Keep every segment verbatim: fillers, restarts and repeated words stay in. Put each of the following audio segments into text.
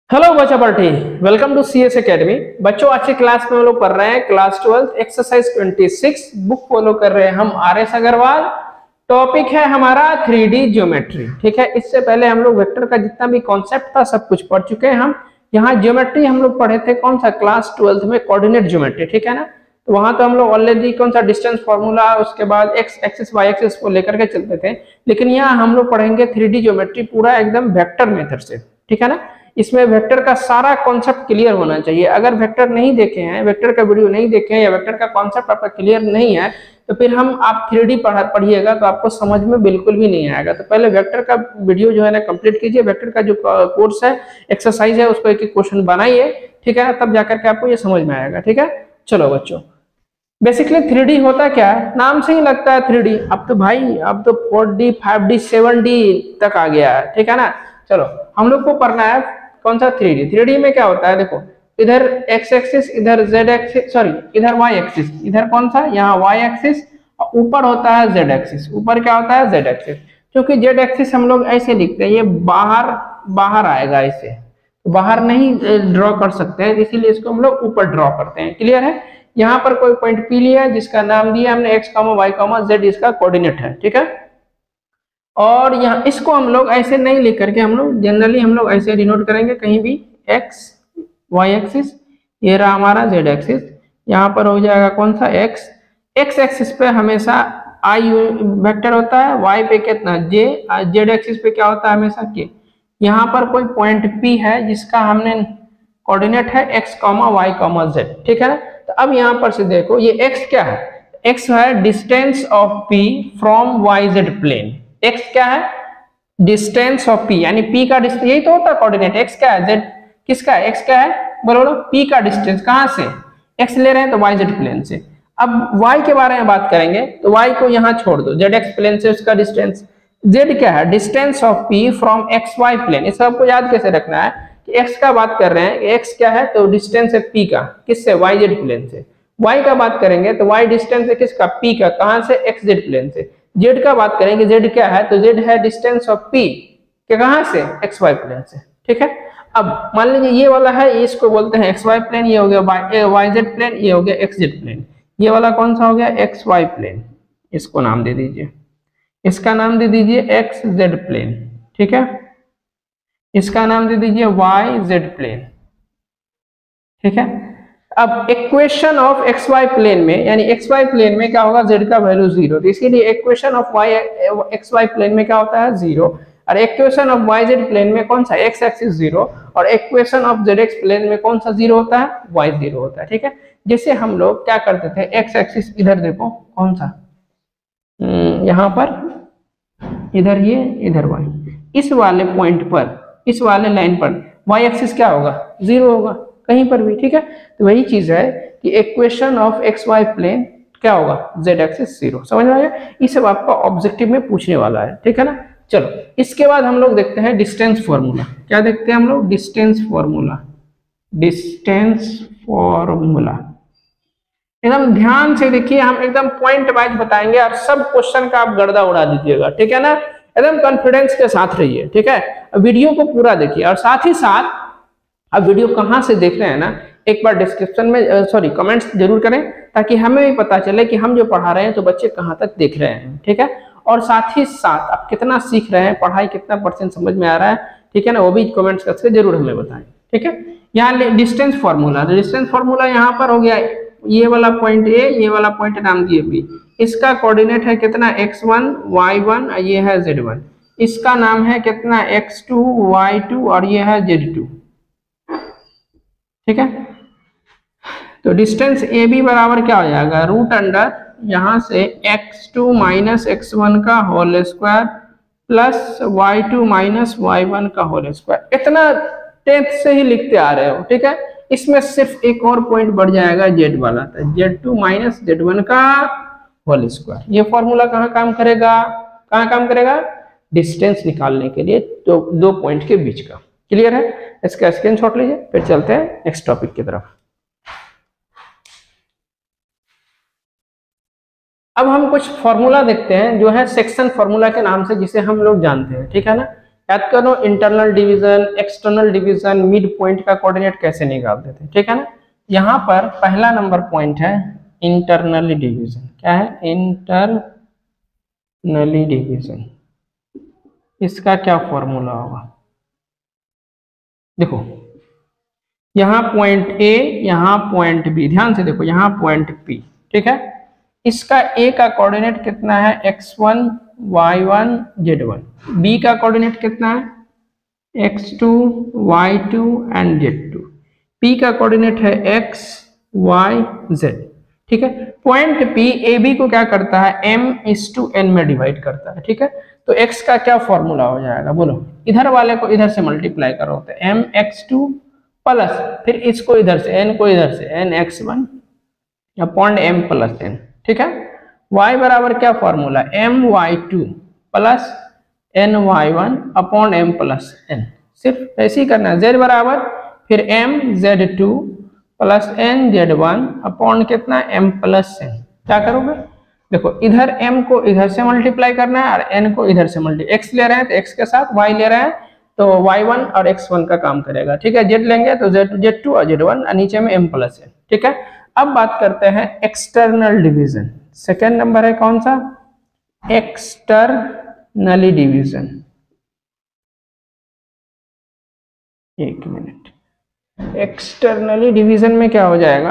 Hello बच्चा party, welcome to C S academy. बच्चों आज की क्लास में हम लोग पढ़ रहे हैं क्लास ट्वेल्थ एक्सरसाइज छब्बीस। बुक फॉलो कर रहे हैं हम आर एस अग्रवाल। टॉपिक है हमारा थ्री डी ज्योमेट्री। ठीक है, इससे पहले हम लोग वेक्टर का जितना भी कॉन्सेप्ट था सब कुछ पढ़ चुके हैं। हम यहाँ ज्योमेट्री हम लोग पढ़े थे कौन सा, क्लास ट्वेल्थ में कोऑर्डिनेट ज्योमेट्री। ठीक है ना, तो वहां तो हम लोग ऑलरेडी कौन सा डिस्टेंस फॉर्मूला, उसके बाद एक्स एक्सिस वाई एक्सिस को लेकर के चलते थे। लेकिन यहाँ हम लोग पढ़ेंगे थ्री डी ज्योमेट्री पूरा एकदम वेक्टर मेथड से। ठीक है ना, इसमें वेक्टर का सारा कॉन्सेप्ट क्लियर होना चाहिए। अगर वेक्टर नहीं देखे हैं, वेक्टर का वीडियो नहीं देखे हैं, या वेक्टर का कॉन्सेप्ट आपका क्लियर नहीं है, तो फिर हम आप थ्री डी पढ़िएगा तो आपको समझ में बिल्कुल भी नहीं आएगा। तो पहले वेक्टर का वीडियो जो है ना कंप्लीट कीजिए। वेक्टर का जो कोर्स है, एक्सरसाइज है, उसको एक एक क्वेश्चन बनाइए। ठीक है ना, तब जाकर के आपको ये समझ में आएगा। ठीक है, चलो बच्चों, बेसिकली थ्री डी होता क्या है, नाम से ही लगता है थ्री डी। अब तो भाई अब तो four D, five D, seven D तक आ गया है। ठीक है ना, चलो हम लोग को पढ़ना है कौन सा थ्री डी। थ्री डी में क्या होता है, देखो इधर एक्स एक्सिस, इधर जेड एक्सिस, सॉरी इधर वाई एक्सिस, इधर कौन सा, यहाँ वाई एक्सिस, ऊपर होता है जेड एक्सिस। ऊपर क्या होता है, जेड एक्सिस। क्योंकि जेड एक्सिस हम लोग ऐसे लिखते हैं, ये बाहर बाहर आएगा, ऐसे बाहर नहीं ड्रॉ कर सकते हैं, इसीलिए इसको हम लोग ऊपर ड्रॉ करते हैं। क्लियर है, यहाँ पर कोई पॉइंट पी लिया है जिसका नाम दिया हमने X comma Y comma Z, इसका कोऑर्डिनेट है। ठीक है, और यहाँ इसको हम लोग ऐसे नहीं लिख करके हम लोग जनरली हम लोग ऐसे डिनोट करेंगे, कहीं भी एक्स वाई एक्सिस, ये रहा हमारा जेड एक्सिस, यहाँ पर हो जाएगा कौन सा एक्स। एक्स एक्सिस पे हमेशा आई वेक्टर होता है, वाई पे कितना जे, जेड एक्सिस पे क्या होता है हमेशा के। यहाँ पर कोई पॉइंट पी है जिसका हमने कोऑर्डिनेट है X comma Y comma Z. ठीक है ना, तो अब यहाँ पर से देखो ये एक्स क्या है, एक्स है distance of P from Y Z plane. X क्या है, डिस्टेंस ऑफ पी, यानी पी का डिस्टेंस, यही तो होता है कोऑर्डिनेट। एक्स क्या है, जेड किसका है, एक्स क्या है, बोलो बोलो, पी का डिस्टेंस कहां से, एक्स ले रहे हैं तो वाई जेड प्लेन से। अब वाई के बारे में बात करेंगे तो वाई को यहां छोड़ दो, जेड एक्स प्लेन से उसका डिस्टेंस। जेड क्या है, distance of P from X Y plane. इस सबको याद कैसे रखना है कि एक्स का बात कर रहे हैं, एक्स क्या है तो डिस्टेंस है पी का, किससे, वाई जेड प्लेन से। वाई का बात करेंगे तो वाई डिस्टेंस है किसका, पी का, कहां से, एक्स जेड प्लेन से। जेड का बात करेंगे, जेड क्या है तो जेड है डिस्टेंस ऑफ पी के, कहां से, एक्स वाई प्लेन से। ठीक है, अब मान लीजिए ये वाला है, इसको बोलते हैं एक्स वाई प्लेन, ये हो गया वाई वाई जेड प्लेन, ये हो गया एक्स जेड प्लेन। ये वाला कौन सा हो गया, एक्स वाई प्लेन, इसको नाम दे दीजिए, इसका नाम दे दीजिए एक्स जेड प्लेन। ठीक है, इसका नाम दे दीजिए वाई जेड प्लेन। ठीक है, अब equation of X Y plane में, यानी एक्स वाई प्लेन में क्या होगा, जेड का वैल्यू जीरो, तो इसीलिए equation of Y X Y plane में क्या होता है, जीरो। और equation of Y Z plane में कौन सा, एक्स एक्सिस जीरो, और equation of Z X plane में कौन सा जीरो होता है, वाई जीरो होता है। ठीक है, जैसे हम लोग क्या करते थे, एक्स एक्सिस इधर देखो कौन सा, यहाँ पर, इधर ये, इधर वाई, इस वाले पॉइंट पर, इस वाले लाइन पर वाई एक्सिस क्या होगा, जीरो होगा कहीं पर भी। ठीक है, तो वही चीज है कि equation of X Y plane क्या होगा, जेड एक्सिस जीरो। समझ में आया, ये सब आपका ऑब्जेक्टिव में पूछने वाला है। ठीक है ना, चलो इसके बाद हम लोग देखते हैं डिस्टेंस फॉर्मूला। क्या देखते हैं हम लोग, डिस्टेंस फॉर्मूला। डिस्टेंस फॉर्मूला एकदम ध्यान से देखिए, हम एकदम पॉइंट वाइज बताएंगे और सब क्वेश्चन का आप गर्दा उड़ा दीजिएगा। ठीक है ना, एकदम कॉन्फिडेंस के साथ रहिए। ठीक है, वीडियो को पूरा देखिए, और साथ ही साथ आप वीडियो कहाँ से देख रहे हैं ना, एक बार डिस्क्रिप्शन में सॉरी कमेंट्स जरूर करें, ताकि हमें भी पता चले कि हम जो पढ़ा रहे हैं तो बच्चे कहाँ तक देख रहे हैं। ठीक है, और साथ ही साथ आप कितना सीख रहे हैं, पढ़ाई कितना परसेंट समझ में आ रहा है, ठीक है ना, वो भी कमेंट्स करके जरूर हमें बताएं। ठीक है, यहाँ डिस्टेंस फॉर्मूला, डिस्टेंस फॉर्मूला यहाँ पर हो गया, ये वाला पॉइंट ए, ये वाला पॉइंट नाम दिए बी, इसका कोऑर्डिनेट है कितना, एक्स वन वाई वन, ये है जेड वन, इसका नाम है कितना, एक्स टू वाई टू, और ये है जेड टू। ठीक है, तो डिस्टेंस ए बी बराबर क्या हो जाएगा, रूट अंडर यहां से X two minus X one का whole square plus Y two minus Y one का होल स्क्वायर। इतना टेंथ से ही लिखते आ रहे हो। ठीक है, इसमें सिर्फ एक और पॉइंट बढ़ जाएगा, जेड वाला, तो Z two minus Z one का होल स्क्वायर। ये फॉर्मूला कहाँ काम करेगा, कहाँ काम करेगा, डिस्टेंस निकालने के लिए, तो दो पॉइंट के बीच का। क्लियर है, इसका स्क्रीनशॉट लीजिए, फिर चलते हैं नेक्स्ट टॉपिक की तरफ। अब हम कुछ फॉर्मूला देखते हैं जो है सेक्शन फॉर्मूला के नाम से, जिसे हम लोग जानते हैं। ठीक है ना, याद करो internal division, external division, mid point का कोऑर्डिनेट कैसे निकालते थे, ठीक है ना। यहाँ पर पहला नंबर पॉइंट है इंटरनली डिवीजन। क्या है? Internally division. इसका क्या फॉर्मूला होगा? देखो यहाँ पॉइंट ए, यहाँ पॉइंट बी, ध्यान से देखो, यहाँ पॉइंट पी, ठीक है। इसका ए का कोऑर्डिनेट कितना है? X one, Y one, Z one. B का कोऑर्डिनेट कितना है? X two, Y two and Z two. P का कोऑर्डिनेट है एक्स, वाई, जेड, ठीक है। पॉइंट पी ए बी को क्या करता है? एम इस टू एन में डिवाइड करता है, ठीक है। तो एक्स का क्या फॉर्मूला हो जाएगा? बोलो, इधर वाले को इधर से मल्टीप्लाई करो, तो एम एक्स टू प्लस, फिर इसको इधर से, एन को इधर से, N X one upon M plus N, ठीक है। y बराबर क्या formula? M Y two plus N Y one upon M plus N. सिर्फ ऐसे ही करना है। z बराबर फिर m Z two plus N Z one upon कितना? m plus N. क्या करोगे? देखो इधर m को इधर से मल्टीप्लाई करना है और n को इधर से मल्टीप्लाई, x ले रहे हैं तो x के साथ y ले रहे हैं तो वाई वन और एक्स वन का काम करेगा, ठीक है। z लेंगे तो z जेड टू और जेड वन और नीचे में m प्लस एन, ठीक है। अब बात करते हैं एक्सटर्नल डिवीजन। सेकेंड नंबर है कौन सा? Externally division. एक मिनट, एक्सटर्नली डिवीजन में क्या हो जाएगा?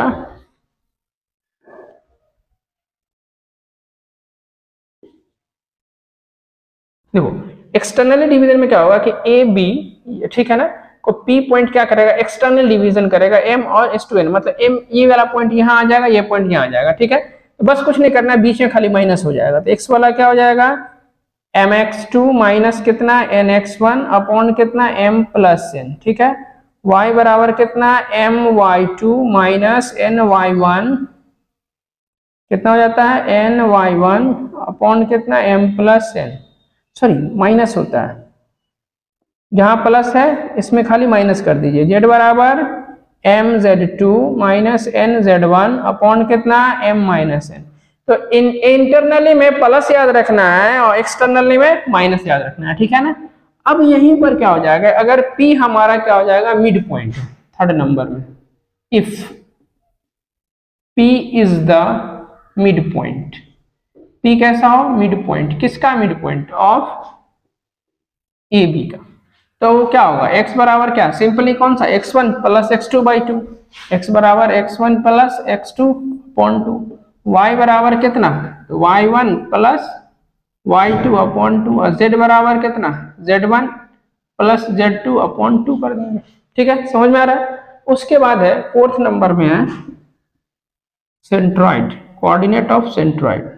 देखो एक्सटर्नली डिवीजन में क्या होगा कि ए बी, ठीक है ना, को पी पॉइंट क्या करेगा? एक्सटर्नल डिवीजन करेगा एम और एस टू एन, मतलब एम ये वाला पॉइंट यहाँ आ जाएगा, ये पॉइंट यहाँ आ जाएगा, ठीक है। तो बस कुछ नहीं करना है, बीच में खाली माइनस हो जाएगा। तो एक्स वाला क्या हो जाएगा? एम एक्स टू माइनस कितना? एन एक्स वन अपॉन कितना? एम प्लस एन, ठीक है। y बराबर कितना? M Y two minus N Y one, कितना हो जाता है? एन वाई वन अपॉन कितना? M plus N, sorry minus होता है, जहां प्लस है इसमें खाली माइनस कर दीजिए। z बराबर M Z two minus N Z one upon कितना? m minus N. तो इन इंटरनली में प्लस याद रखना है और एक्सटर्नली में माइनस याद रखना है, ठीक है ना। अब यहीं पर क्या हो जाएगा? अगर p हमारा क्या हो जाएगा? मिड पॉइंट, थर्ड नंबर में, if p is the mid point. p कैसा हो? Mid point. किसका mid point? Of A B का। तो क्या होगा? x बराबर क्या? सिंपली कौन सा? X one plus X two by two. X बराबर X one plus X two upon two. y बराबर कितना? तो Y one plus Y two upon two. और z बराबर कितना? Z one plus Z two upon two कर देंगे, ठीक है। समझ में आ रहा है? उसके बाद है फोर्थ नंबर में है centroid, coordinate of centroid,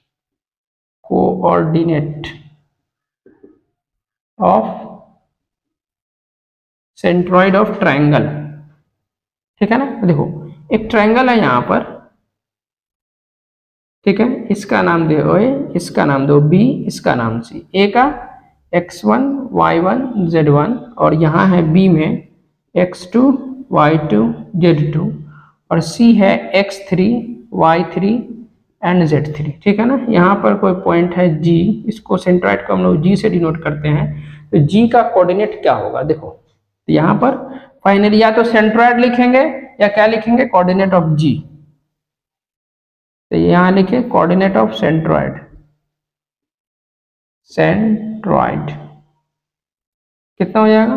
coordinate of centroid of triangle, ठीक है ना। देखो एक ट्रायंगल है यहाँ पर, ठीक है, इसका नाम दो ए, इसका नाम दो बी, इसका नाम सी। ए का X one, Y one, Z one और यहाँ है बी में X two, Y two, Z two और सी है X three, Y three and Z three, ठीक है ना। यहाँ पर कोई पॉइंट है जी, इसको सेंट्रॉइड को हम लोग जी से डिनोट करते हैं। तो जी का कोऑर्डिनेट क्या होगा? देखो तो यहाँ पर फाइनली या तो सेंट्रॉइड लिखेंगे या क्या लिखेंगे? Coordinate of G. तो यहाँ लिखे कोऑर्डिनेट ऑफ सेंट्रॉइड, सेंट्रॉइड कितना हो जाएगा?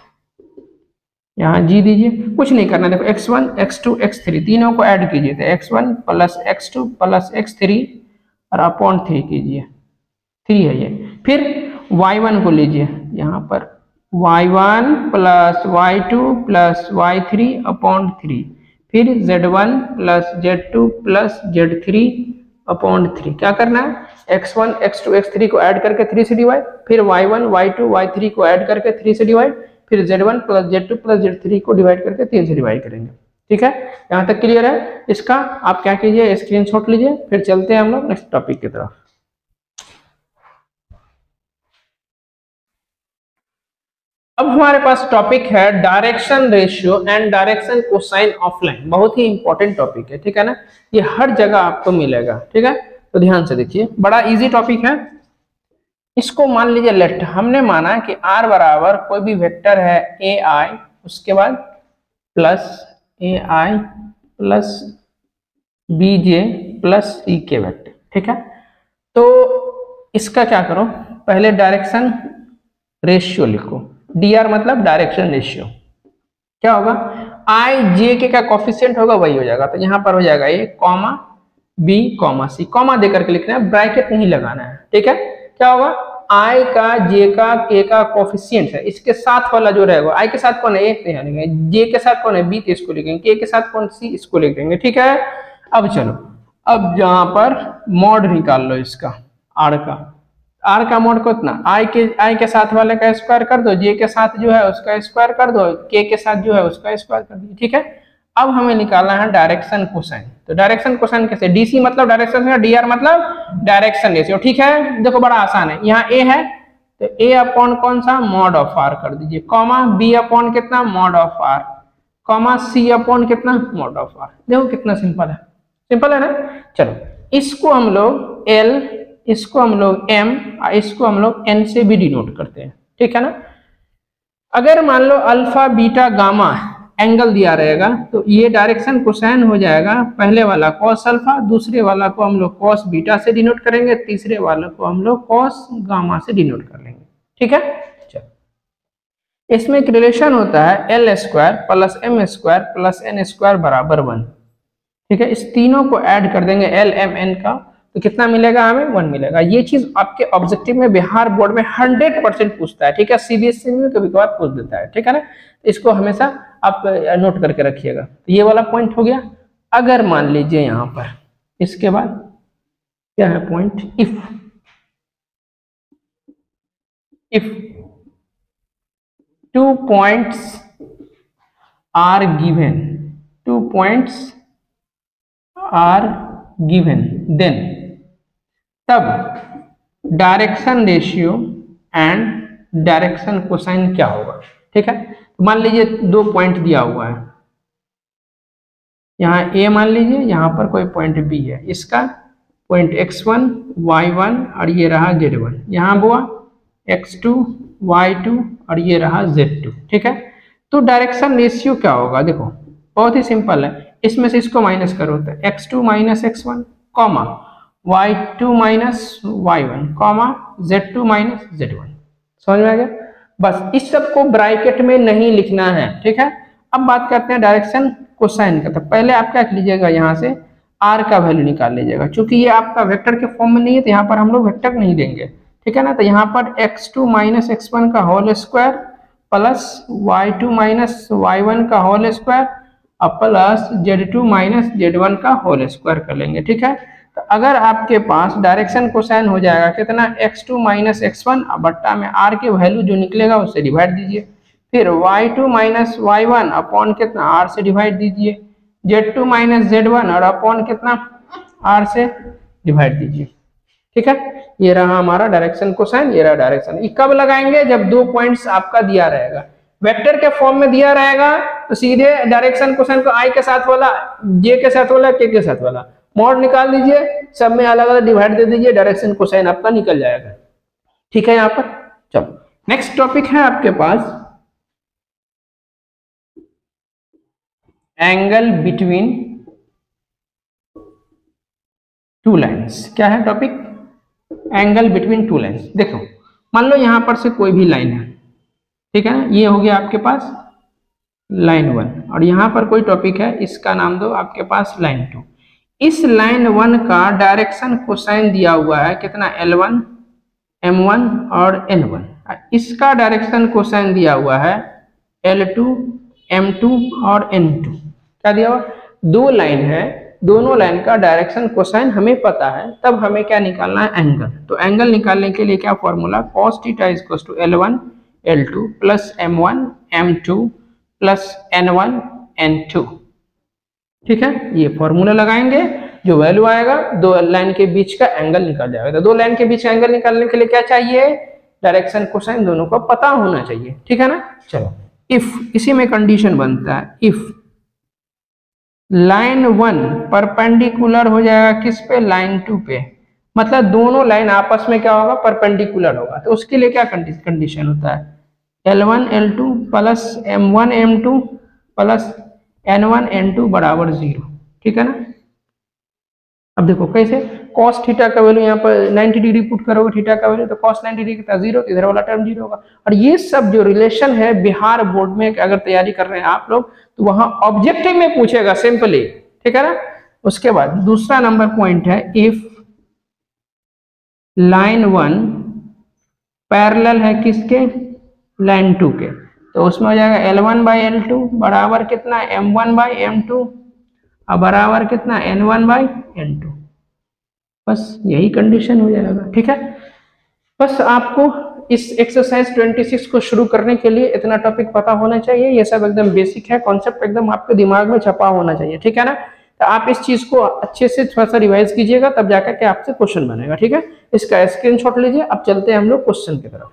यहाँ जी दीजिए, कुछ नहीं करना। देखो X one, X two, X three तीनों को ऐड कीजिए तो X one plus X two plus X three और अपॉन थ्री कीजिए, थ्री है ये। फिर वाई वन को लीजिए, यहाँ पर Y one plus Y two plus Y three upon three. फिर Z one plus Z two plus Z three upon three. क्या करना है? X one, X two, X three को ऐड करके थ्री से डिवाइड, फिर Y one, Y two, Y three को add करके थ्री से डिवाइड, फिर Z one plus Z two plus Z three को डिवाइड करके तीन से डिवाइड करेंगे, ठीक है। यहाँ तक क्लियर है? इसका आप क्या कीजिए? स्क्रीनशॉट लीजिए, फिर चलते हैं हम लोग नेक्स्ट टॉपिक की तरफ। अब हमारे पास टॉपिक है direction ratio and direction cosine of line. बहुत ही इंपॉर्टेंट टॉपिक है, ठीक है ना। ये हर जगह आपको मिलेगा, ठीक है। तो ध्यान से देखिए, बड़ा इजी टॉपिक है। इसको मान लीजिए लेट, हमने माना कि r बराबर कोई भी वेक्टर है ए आई, उसके बाद plus A I plus B J plus C के वेक्टर, ठीक है। तो इसका क्या करो, पहले डायरेक्शन रेशियो लिखो, डी आर मतलब डायरेक्शन रेशियो। क्या होगा, आई जे के का कोफिशिएंट होगा वही हो जाएगा, तो यहाँ पर हो जाएगा A comma B comma C, comma देकर के लिखना है, ब्रैकेट नहीं लगाना है, ठीक है। क्या होगा, आई का जे का के का कोफिशिएंट है, इसके साथ वाला जो रहेगा, आई के साथ कौन है ए, तो यहाँ लिखेंगे, जे के साथ कौन है बी, तो इसको लिखेंगे, के के साथ कौन सी, इसको लिख देंगे, ठीक है। अब चलो, अब यहाँ पर मॉड निकाल लो इसका, आर का, आर का मोड कितना, आई के आई के साथ वाले का स्क्वायर कर दो, जे के साथ जो है उसका स्क्वायर कर दो, के के साथ जो है उसका स्क्वायर कर दो, ठीक है। अब हमें निकालना है डायरेक्शन कोसाइन, तो डायरेक्शन कोसाइन कैसे, डीसी मतलब डायरेक्शन, डीआर मतलब डायरेक्शन रेशियो, ठीक है। देखो बड़ा आसान है, यहाँ ए है तो ए अपॉन कौन सा, मॉड ऑफ आर कर दीजिए, कॉमा बी अपॉन कितना, mod of R, comma C upon कितना, मॉड ऑफ आर। देखो कितना सिंपल है, सिंपल है ना। चलो इसको हम लोग एल, इसको हम लोग m, इसको हम लोग n से भी डिनोट करते हैं, ठीक है ना। अगर मान लो अल्फा बीटा गामा एंगल दिया रहेगा, तो ये डायरेक्शन कोसाइन हो जाएगा, पहले वाला कॉस अल्फा, दूसरे वाला को हम लोग कॉस बीटा से डिनोट करेंगे, तीसरे वाले को हम लोग कॉस गामा से डिनोट कर लेंगे, ठीक है। चलो इसमें एक रिलेशन होता है L square plus M square plus N square बराबर वन, ठीक है। इस तीनों को ऐड कर देंगे एल एम एन का, तो कितना मिलेगा हमें, वन मिलेगा। ये चीज आपके ऑब्जेक्टिव में बिहार बोर्ड में हंड्रेड परसेंट पूछता है, ठीक है। सीबीएसई में कभी कभार पूछ देता है, ठीक है ना। इसको हमेशा आप नोट करके रखिएगा। तो ये वाला पॉइंट हो गया। अगर मान लीजिए यहाँ पर इसके बाद क्या है point, if if two points are given, two points are given, then तब direction ratio and direction cosine क्या होगा, ठीक है। तो मान लीजिए दो पॉइंट दिया हुआ है, यहाँ ए मान लीजिए, यहाँ पर कोई पॉइंट बी है, इसका point X one Y one और ये रहा जेड वन, यहाँ हुआ एक्स टू वाई टू और ये रहा जेड टू, ठीक है। तो डायरेक्शन रेशियो क्या होगा, देखो बहुत ही सिंपल है, इसमें से इसको माइनस करो तो X two minus X one comma Y two minus Y one comma Z two minus Z one, समझ में आ गया। बस इस सब को ब्रैकेट में नहीं लिखना है, ठीक है। अब बात करते हैं डायरेक्शन कोसाइन का। तो पहले आप क्या लीजिएगा, यहाँ से आर का वैल्यू निकाल लीजिएगा, क्योंकि ये आपका वेक्टर के फॉर्म में नहीं है तो यहाँ पर हम लोग वेक्टर नहीं देंगे, ठीक है ना। तो यहाँ पर X two minus X one का whole square plus Y two minus Y one का होल स्क्वायर और plus Z two minus Z one का होल स्क्वायर कर लेंगे, ठीक है। तो अगर आपके पास डायरेक्शन कोसाइन हो जाएगा कितना, X two minus X one बट्टा में आर के वैल्यू जो निकलेगा उससे डिवाइड दीजिए, फिर Y two minus Y one upon कितना, आर से डिवाइड दीजिए, Z two minus Z one और अपॉन कितना, आर से डिवाइड दीजिए, ठीक है। ये रहा हमारा डायरेक्शन कोसाइन, ये रहा डायरेक्शन। ये कब लगाएंगे, जब दो पॉइंट्स आपका दिया रहेगा, वेक्टर के फॉर्म में दिया रहेगा तो सीधे डायरेक्शन कोसाइन को आई के साथ वाला, जे के साथ वाला, के के साथ वाला मॉड निकाल दीजिए, सब में अलग अलग डिवाइड दे दीजिए, डायरेक्शन कोसाइन आपका निकल जाएगा, ठीक है। यहाँ पर चलो नेक्स्ट टॉपिक है आपके पास एंगल बिटवीन टू लाइन्स। क्या है topic, angle between two lines. देखो मान लो यहाँ पर से कोई भी लाइन है, ठीक है ना, ये हो गया आपके पास लाइन वन और यहाँ पर कोई टॉपिक है, इसका नाम दो आपके पास लाइन टू। इस लाइन वन का डायरेक्शन कोसाइन दिया हुआ है कितना, एल वन एम वन और एन वन। इसका डायरेक्शन कोसाइन दिया हुआ है एल टू एम टू और एन टू। क्या दिया हुआ, दो लाइन है, दोनों लाइन का डायरेक्शन कोसाइन हमें पता है, तब हमें क्या निकालना है, एंगल। तो एंगल निकालने के लिए क्या formula, cos theta is equal to L one L two plus M one M two plus N one N two, ठीक है। ये फॉर्मूला लगाएंगे, जो वैल्यू आएगा दो लाइन के बीच का एंगल निकल जाएगा। तो दो लाइन के बीच का एंगल निकालने के लिए क्या चाहिए, डायरेक्शन कोसाइन दोनों को पता होना चाहिए, ठीक है ना। चलो इफ, इसी में कंडीशन बनता है, इफ लाइन वन परपेंडिकुलर हो जाएगा किस पे, लाइन टू पे, मतलब दोनों लाइन आपस में क्या होगा, परपेंडिकुलर होगा। तो उसके लिए क्या कंडीशन होता है, L one L two plus M one M two plus N one N two बराबर जीरो, ठीक है ना। अब देखो कैसे, cos थीटा का वैल्यू यहाँ पर नाइंटी डिग्री पुट करोगे, थीटा का वैल्यू तो cos नाइंटी डिग्री कितना, जीरो, इधर वाला टर्म जीरो होगा। और ये सब जो रिलेशन है बिहार बोर्ड में अगर तैयारी कर रहे हैं आप लोग तो वहां ऑब्जेक्टिव में पूछेगा सिंपली, ठीक है ना। उसके बाद दूसरा नंबर पॉइंट है, इफ लाइन वन पैरेलल है किसके, लाइन टू के, तो उसमें हो जाएगा L one by L two बराबर कितना, M one by M two और बराबर कितना, N one by N two. बस यही कंडीशन हो जाएगा, ठीक है। बस आपको इस एक्सरसाइज छब्बीस को शुरू करने के लिए इतना टॉपिक पता होना चाहिए। ये सब एकदम बेसिक है, कॉन्सेप्ट एकदम आपके दिमाग में छपा होना चाहिए, ठीक है ना। तो आप इस चीज को अच्छे से थोड़ा सा रिवाइज कीजिएगा, तब जाकर के आपसे क्वेश्चन बनेगा, ठीक है। इसका स्क्रीनशॉट लीजिए। अब चलते हैं हम लोग क्वेश्चन की तरफ।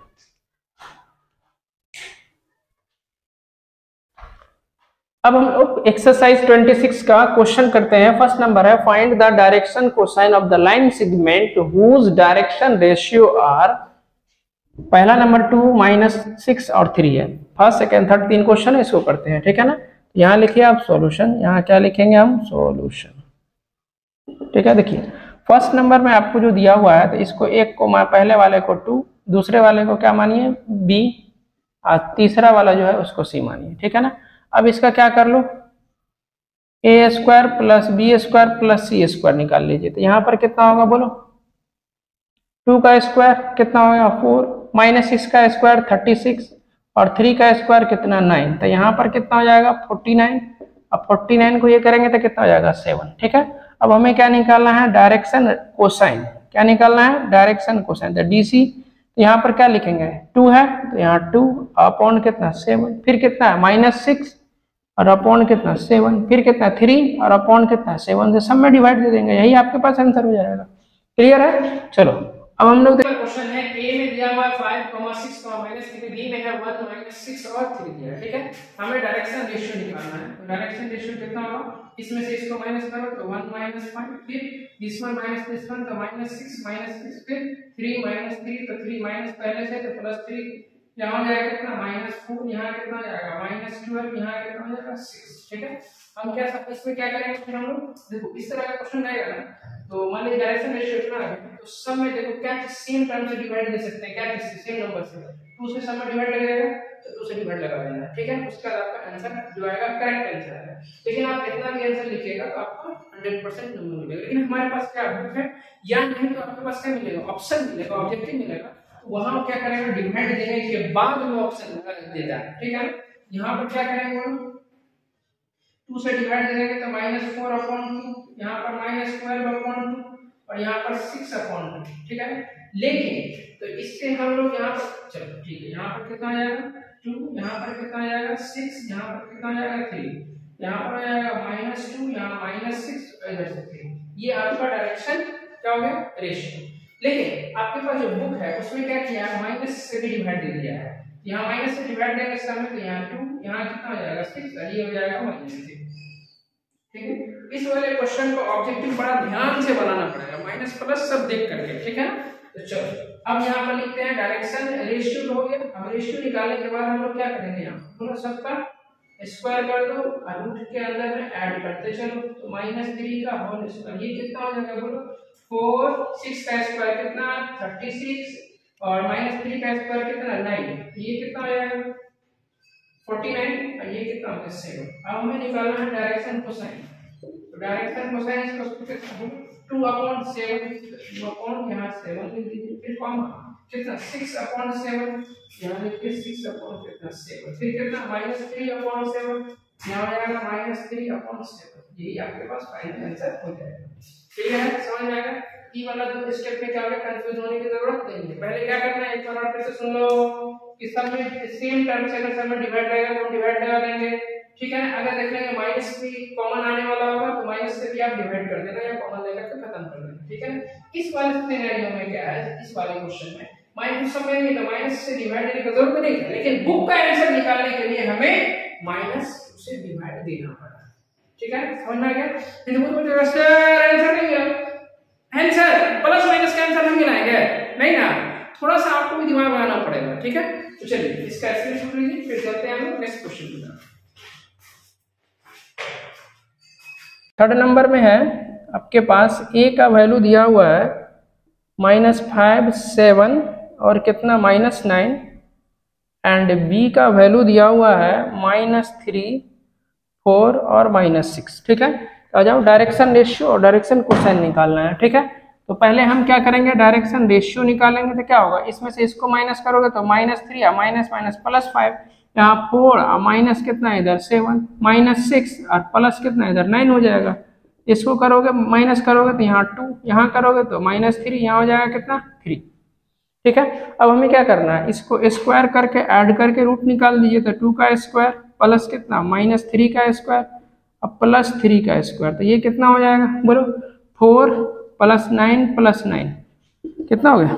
अब हम लोग एक्सरसाइज छब्बीस का क्वेश्चन करते हैं। फर्स्ट नंबर है, find the direction cosine of the line segment whose direction ratio are. पहला नंबर टू माइनस सिक्स और थ्री है। फर्स्ट सेकंड थर्ड तीन क्वेश्चन है, इसको करते हैं, ठीक है ना। यहाँ लिखिए आप सॉल्यूशन, यहाँ क्या लिखेंगे हम, सॉल्यूशन, ठीक है। देखिए फर्स्ट नंबर में आपको जो दिया हुआ है, तो इसको एक को पहले वाले को टू, दूसरे वाले को क्या मानिए बी, और तीसरा वाला जो है उसको सी मानिए, ठीक है ना। अब इसका क्या कर लो, A square plus B square plus C square निकाल लीजिए। तो यहाँ पर कितना होगा बोलो, टू का स्क्वायर कितना होगा फोर, माइनस सिक्स का स्क्वायर थर्टी सिक्स और थ्री का स्क्वायर कितना नाइन। तो यहाँ पर कितना हो जाएगा फोर्टी नाइन। अब फोर्टी नाइन को ये करेंगे तो कितना हो जाएगा सेवन, ठीक है। अब हमें क्या निकालना है, डायरेक्शन कोसाइन। क्या निकालना है, डायरेक्शन कोसाइन। तो डीसी यहाँ पर क्या लिखेंगे, टू है तो यहाँ टू अपॉन कितना सेवन, फिर कितना है माइनस सिक्स और अपॉन कितना सेवन, फिर कितना थ्री और अपॉन कितना सेवन, से सब में डिवाइड दे देंगे, यही आपके पास आंसर हो जाएगा। क्लियर है। चलो अब हम लोग क्वेश्चन है, ए में दिया हुआ है five, six, minus three, B में है वन, माइनस सिक्स और थ्री दिया है, ठीक है। हमें डायरेक्शन रेशियो निकालना है। तो डायरेक्शन रेशियो कितना होगा, इसमें से इसको माइनस करो तो वन माइनस फाइव, फिर this one minus this one तो माइनस सिक्स, माइनस सिक्स, फिर थ्री माइनस थ्री तो थ्री माइनस पहले से तो प्लस थ्री, यहाँ हो जाएगा कितना माइनस फोर, यहाँ कितना हो जाएगा माइनस ट्वेल्व, यहाँ कितना हो जाएगा सिक्स, ठीक है। हम क्या इसमें क्या करेंगे, फिर हम लोग देखो इस तरह का क्वेश्चन रहेगा ना, तो मान लीजिए डायरेक्शन रेशियो इतना है तो सब में देखो क्या सेम टर्म से डिवाइड दे सकते हैं, क्या किसी सेम नंबर से, टू से सब में डिवाइड लगेगा तो टू से डिवाइड लगा देना, ठीक है। उसका आपका आंसर जो आएगा करेक्ट आंसर है। लेकिन आप इतना भी आंसर लिखिएगा तो आपको हंड्रेड परसेंट नंबर मिलेगा। लेकिन हमारे पास क्या बुक है या नहीं, तो आपके पास क्या मिलेगा, ऑप्शन मिलेगा, ऑब्जेक्टिव मिलेगा। वहां क्या करेंगे, डिवाइड देने के बाद में ऑप्शन देता है, ठीक है। यहाँ पर क्या करेंगे, टू से डिवाइड देंगे तो माइनस फोर अपॉन टू, यहाँ पर माइनस ट्वेल्व अपॉन टू और यहाँ पर सिक्स अपॉन टू, ठीक है। लेकिन तो इससे हम लोग यहाँ पर चलो ठीक है, यहाँ पर कितना आ जाएगा टू, यहाँ पर कितना आ जाएगा सिक्स, यहाँ पर कितना आ जाएगा थ्री, यहाँ पर आ जाएगा माइनस टू, यहाँ माइनस सिक्स, इधर से थ्री। ये आपका डायरेक्शन क्या हो गया, रेशियो। लेकिन आपके पास जो बुक है उसमें क्या किया, माइनस से भी डिवाइड दे दिया है। यहाँ माइनस से डिवाइड देंगे समय तो यहाँ टू, यहाँ कितना हो जाएगा सिक्स, ये हो जाएगा माइनस थ्री, ठीक है। इस वाले क्वेश्चन को ऑब्जेक्टिव बड़ा ध्यान से बनाना पड़ेगा, माइनस प्लस सब देख करके, ठीक है। तो चलो अब यहाँ पर लिखते हैं डायरेक्शन रेशियो हो गया। अब रेशियो निकालने के बाद हम लोग क्या करेंगे, यहाँ पूरा सबका स्क्वायर कर दो और रूट के अंदर में ऐड करते चलो। तो माइनस थ्री का होल स्क्वायर ये कितना हो जाएगा बोलो, फोर, सिक्स का स्क्वायर कितना थर्टी सिक्स और माइनस थ्री का स्क्वायर कितना नाइन, ये कितना हो जाएगा फोर्टी नाइन और ये कितना हो गया सेवन। अब हमें निकालना है डायरेक्शन कोसाइन। तो डायरेक्शन कोसाइन इसको कितना two upon seven, two upon यहाँ सेवन लिख दीजिए, फिर कॉमा कितना सिक्स अपॉन सेवन, यहाँ लिखिए सिक्स अपॉन कितना सेवन, फिर कितना माइनस थ्री अपॉन सेवन, यहाँ आ जाएगा माइनस थ्री अपॉन सेवन। यही आपके पास फाइनल आंसर हो जाएगा, ठीक है। समझ में आएगा। ई वाला दो स्टेप में क्या होगा, कंफ्यूज होने की जरूरत नहीं है। पहले क्या करना है, एक बार फिर से सुन लो कि सब में सेम टर्म से अगर सब में डिवाइड लगेगा तो हम डिवाइड लगा देंगे, ठीक है। अगर देख लेंगे माइनस भी कॉमन आने वाला होगा तो माइनस से भी आप डिवाइड कर देना या कॉमन लेकर के खत्म कर देना, ठीक है। इस वाले सिनेरियो में क्या है, इस वाले क्वेश्चन में माइनस सब में नहीं तो माइनस से डिवाइड देने की जरूरत नहीं है, लेकिन बुक का आंसर निकालने के लिए हमें माइनस से डिवाइड देना पड़ा, ठीक है। समझ में आ गया। हिंदू को आंसर नहीं मिला, आंसर प्लस माइनस का जाएगा। ठीक है, तो चलिए इसका स्क्रीनशॉट लीजिए, फिर चलते हैं हम नेक्स्ट क्वेश्चन की तरफ। थर्ड नंबर में है आपके पास ए का वैल्यू दिया हुआ है माइनस फाइव सेवन और कितना माइनस नाइन, एंड बी का वैल्यू दिया हुआ है माइनस थ्री फोर और माइनस सिक्स। ठीक है, तो आ जाओ डायरेक्शन रेशियो और डायरेक्शन कोसाइन निकालना है। ठीक है, तो पहले हम क्या करेंगे, डायरेक्शन रेशियो निकालेंगे। तो क्या होगा, इसमें से इसको माइनस करोगे तो माइनस थ्री या माइनस माइनस प्लस फाइव, यहाँ फोर और माइनस कितना इधर सेवन, माइनस सिक्स और प्लस कितना इधर नाइन हो जाएगा। इसको करोगे माइनस करोगे तो यहाँ टू, यहाँ करोगे तो माइनस थ्री, यहाँ हो जाएगा कितना थ्री। ठीक है, अब हमें क्या करना है, इसको स्क्वायर करके ऐड करके रूट निकाल दीजिए। तो टू का स्क्वायर प्लस कितना माइनस थ्री का स्क्वायर अब प्लस थ्री का स्क्वायर, तो ये कितना हो जाएगा बोलो, four plus nine plus nine कितना हो गया,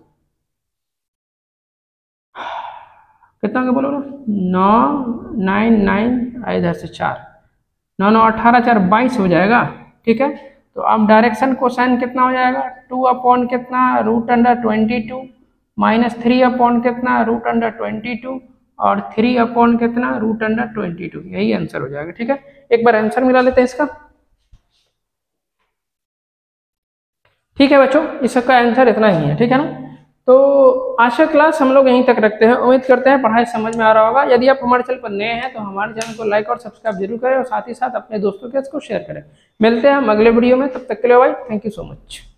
कितना हो गया बोलो ना, नौ, नाइन नाइन इधर से चार, नौ नौ अठारह चार बाईस हो जाएगा। ठीक है, तो अब डायरेक्शन कोसाइन कितना हो जाएगा, टू अपॉन कितना root under twenty two minus three upon कितना रूट अंडर ट्वेंटी टू और थ्री अपॉन कितना रूट अंडर ट्वेंटी टू, यही आंसर हो जाएगा। ठीक है, एक बार आंसर मिला लेते हैं इसका। ठीक है बच्चों, इसका आंसर इतना ही है। ठीक है ना, तो आज का क्लास हम लोग यहीं तक रखते हैं। उम्मीद करते हैं पढ़ाई समझ में आ रहा होगा। यदि आप हमारे चैनल पर नए हैं तो हमारे चैनल को लाइक और सब्सक्राइब जरूर करें और साथ ही साथ अपने दोस्तों के साथ इसको शेयर करें। मिलते हैं हम अगले वीडियो में, तब तक के लिए भाई थैंक यू सो मच।